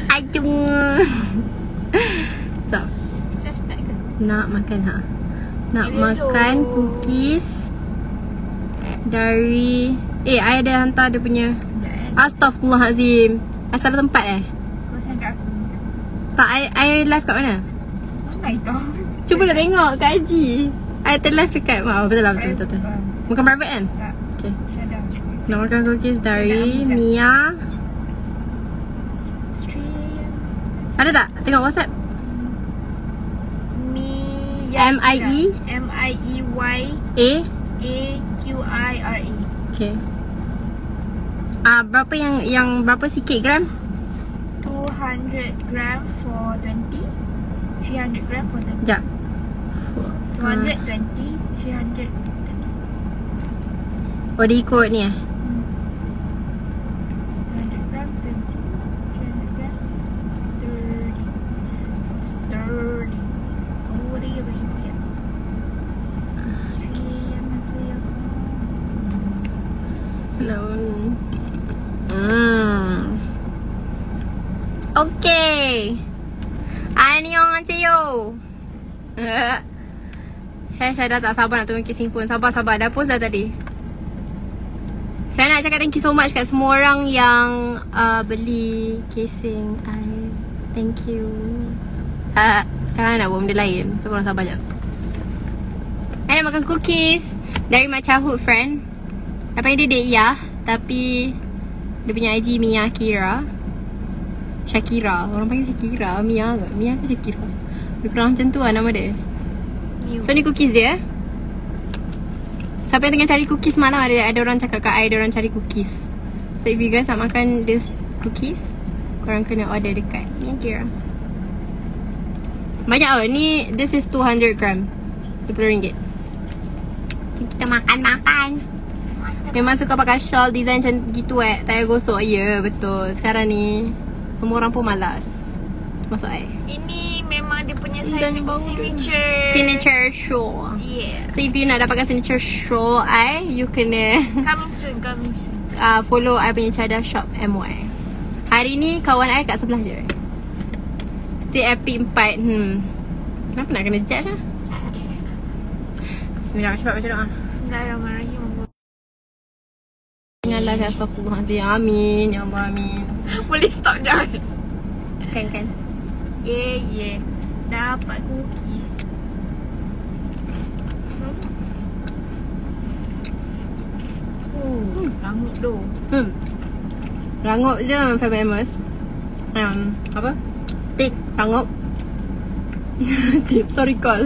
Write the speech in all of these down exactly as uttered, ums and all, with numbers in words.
Acung. So, nak makan ha? Nak makan cookies dari Eh, I ada hantar dia punya. Astaghfirullahalazim. Asal tempat eh? Kau sangka aku. Tak, I, I live kat mana? Mana itu? Cuba lah tengok kat I G. I ter-live dekat. Oh, betul lah, betul, betul, betul. Bukan private kan? Tak. Okay. Shut up. Nak makan cookies dari Mia. Stream. Ada tak? Tengok WhatsApp. Mia. M I E M I E Y A A Q I R A. Okay. Ah, berapa yang yang berapa sikit gram? two hundred gram for twenty. three hundred gram for twenty. Sekejap. two hundred twenty, three hundred thirty. Oh, dia ikut ni eh? two hundred gram, twenty, three hundred gram, thirty, thirty, forty ringgit. Stream hasil. Hello. Hmm. Okay. Annyeonghaseyo. Hey, saya dah tak sabar nak tunggu kissing phone. Sabar, sabar. Dah post dah tadi. Saya nak cakap thank you so much kat semua orang yang uh, beli casing I. Thank you. Uh, sekarang nak buat benda lain. So korang sabar je. Saya nak makan cookies dari my childhood friend. Apa yang dia dek Yah. Tapi dia punya I G Mia Kira. Shakira. Orang panggil Shakira. Mia ke? Mia ke Shakira? Lebih kurang macam tu lah nama dia. So ni cookies dia. Siapa yang tengah cari cookies malam, ada ada orang cakap kat I, ada orang cari cookies. So if you guys nak makan this cookies, korang kena order dekat Mia Kira. Banyak oh. Ni this is two hundred gram. dua puluh ringgit. Kita makan-makan. Memang suka pakai shawl design macam gitu eh. Tak payah gosok. Ya, yeah, betul. Sekarang ni semua orang pun malas. Masuk I. Ini memang dia punya signature Signature shawl. Yeah. So if you nak dapatkan signature shawl I, you kena Coming soon, coming soon. uh, follow I punya Chada Shop M Y. Hari ni kawan I kat sebelah je. Stay Epic empat. Hmm. Kenapa nak kena judge lah? Bismillahirrahmanirrahim. Cepat baca doa. Bismillahirrahmanirrahim. Allah kat astagfirullahaladzim. Amin. Ya Allah, amin. Boleh stop jangan. Kan, kan. Yeah, yeah. Dapat cookies. Oh, hmm. rangup tu. Hmm. Rangup je famous. Um, apa? Tik rangup. Chip, sorry call.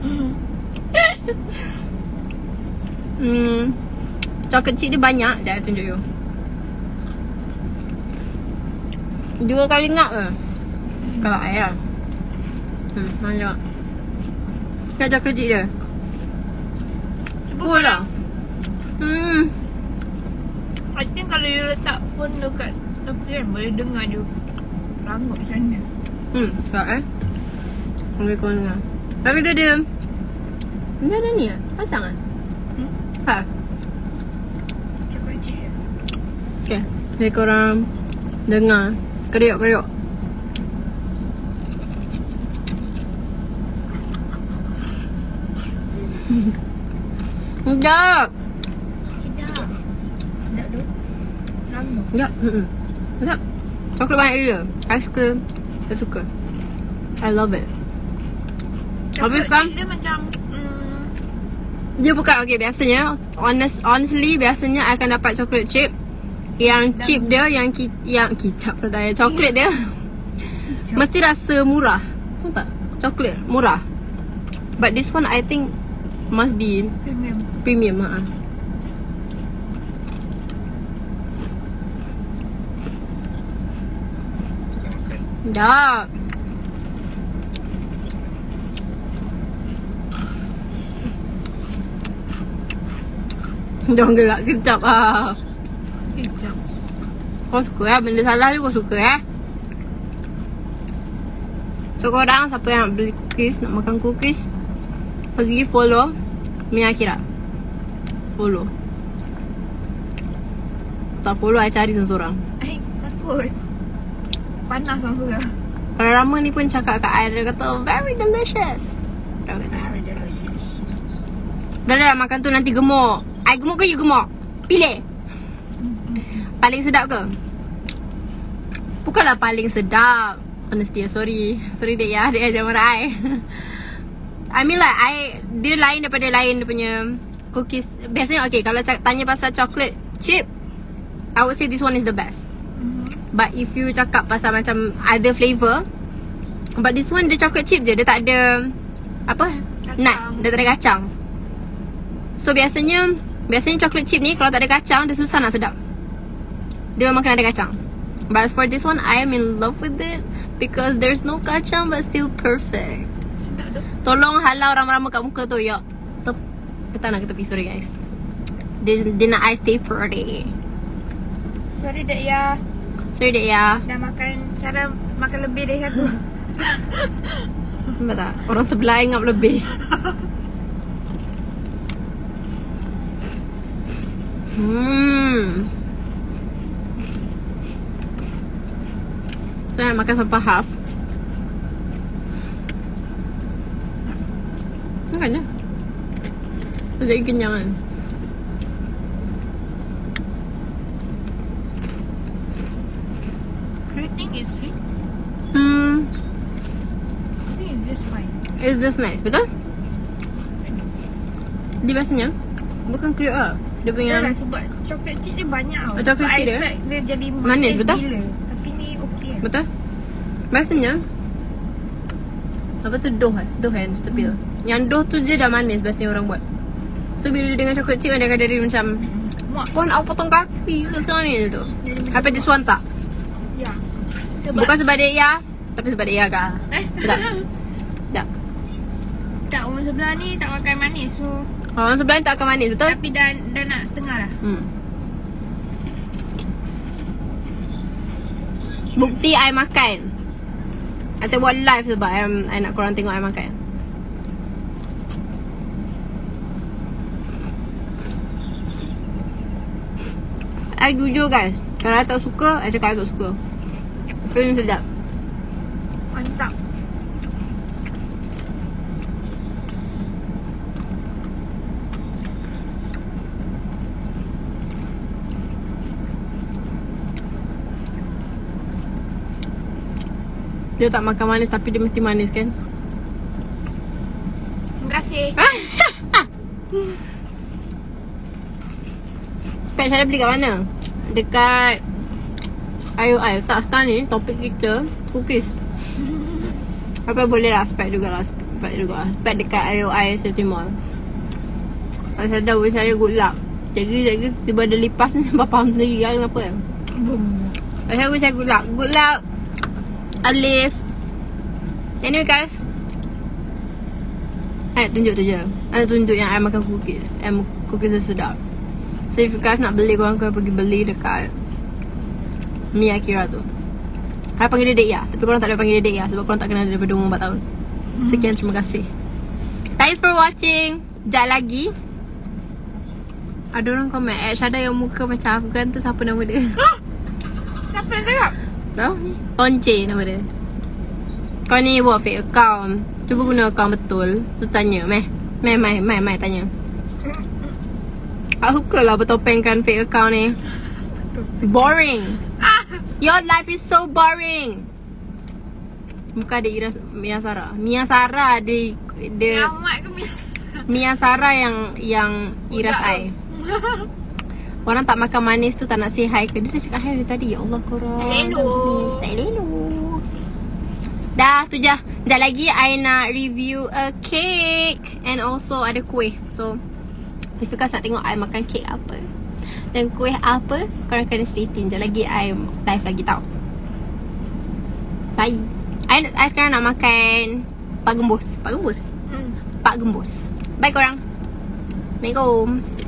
Hmm. Coklat chip dia banyak. Dah tunjuk you. Dua kali ngap ke? Kalau I lah. Hmm, banyak. Lihat coklat chip dia. Full lah. Hmm. I think kalau you letak phone dekat tepi kan, boleh dengar dia rangup macam mana. Hmm, sebab eh boleh kau dengar. Tapi tu dia dia ada ni lah, kacang lah. Hmm? Ha. Coklat chip. Okay, jadi korang dengar. Keriuk-keriuk. Sedap. Sedap. Sedap tu. Rangup. Sedap. Hmm. Sedap. Coklat banyak gila. I suka. I suka. I love it. Habis kan? Dia macam mm, dia bukan, okay, biasanya honest, honestly biasanya I akan dapat coklat chip yang chip dia yang ki, yang kicap dah ya, coklat dia mesti rasa murah. Tahu tak? Coklat murah. But this one I think must be premium. Premium, ha. Dah. Jangan gelak kejap ah. Kejap. Kau suka lah, benda salah juga suka eh. So korang siapa yang beli cookies, nak makan cookies, pergi follow Mia Kira. Follow. Tak follow, I cari seorang-seorang. Eh, takut. panas orang suka. Orang Rama ni pun cakap kat I, dia kata very delicious. Very delicious. Dah dah makan tu nanti gemuk. I gemuk ke you gemuk? Pilih. Paling sedap ke? Bukanlah paling sedap. Honestly, sorry. Sorry dek ya, dek jangan marah I. I mean like I, dia lain daripada lain dia punya cookies. Biasanya okay, kalau c- tanya pasal chocolate chip, I would say this one is the best. Mm-hmm. But if you cakap pasal macam other flavour, but this one dia chocolate chip je. Dia tak ada apa? Kacang. Nut. Dia tak ada kacang. So biasanya Biasanya chocolate chip ni kalau tak ada kacang, dia susah nak sedap. Dia memang kena ada kacang. But as for this one, I am in love with it because there's no kacang but still perfect. Sedap tu. Tolong halau rama-rama kat muka tu, ya. Tep, kita nak ke tepi, sorry guys. Dia, dia nak I stay pretty. Sorry dek ya. Sorry dek ya. Dah makan, cara makan lebih dari satu. Nampak tak? Orang sebelah ingat lebih. Hmm. Saya nak makan sampai half. Makan je. Jadi kenyang kan. Do you think it's sweet? Hmm. I think it's just fine. It's just nice, betul? Dia biasanya bukan clear lah. Dia punya Dah lah sebab chocolate chip dia banyak tau. Oh, chocolate so, chip I dia? expect dia jadi Manis, betul? gila. Tapi ni okey. Betul? Biasanya apa tu doh kan? Doh kan tepi tu. Yang doh tu je dah manis biasanya orang buat. So bila dia dengan chocolate chip dia akan jadi macam Muak. kau nak potong kaki ke sekarang ni je tu. Apa dia suan tak? Ya. Sebab Bukan sebab dia ya, tapi sebab dia ya kah? eh? Sedap. Sedap. Tak, orang sebelah ni tak makan manis. So Orang sebelah ni tak akan manis, betul? tapi dah dah nak setengah dah. Hmm. Bukti I makan. I buat live sebab I, I nak korang tengok I makan. I jujur guys, kalau I tak suka, I cakap I tak suka. Tapi ni sedap. Mantap. Dia tak makan manis tapi dia mesti manis kan? Terima kasih. Spek saya beli kat mana? Dekat I O I. Tak sekarang ni topik kita cookies. Apa boleh lah spek jugalah. Spek juga spek dekat I O I City Mall. Kalau saya dah wish saya good luck. Jadi-jadi tiba ada lipas ni. Bapak faham sendiri lah kenapa kan? Kalau saya wish saya good luck. Good luck Alif. Anyway guys, I tunjuk tu je. I tunjuk yang I makan cookies. I cookies yang sedap. So if you guys nak beli, korang kena pergi beli dekat Mia Kira tu. I panggil dia Dek Ya, tapi korang tak boleh panggil dia Dek Ya sebab korang tak kenal dia daripada umur empat tahun. Sekian, terima kasih. Thanks for watching. Sekejap lagi ada orang komen Ed Syada yang muka macam Afghan tu, siapa nama dia? Siapa yang cakap? Tahu ni? Tonce nama dia. Kau ni buat fake account. Cuba guna account betul. Tu tanya, meh. Meh, meh, meh, meh tanya. Aku suka lah bertopengkan fake account ni. Boring. Your life is so boring. Muka ada Ira Mia Sarah. Mia Sarah dia dia Amat ke Mia? Mia Sarah yang yang iras I. Orang tak makan manis tu tak nak say hi ke? Dia dah cakap hi dari tadi. Ya Allah korang. Tak elok. Tak elok. Dah tu je. Sekejap lagi I nak review a cake. And also ada kuih. So if you guys nak tengok I makan cake apa dan kuih apa, korang kena stay tune. Sekejap lagi I live lagi tau. Bye. I, I sekarang nak makan Pak Gembus. Pak Gembus? Hmm. Pak Gembus. Bye korang. Assalamualaikum.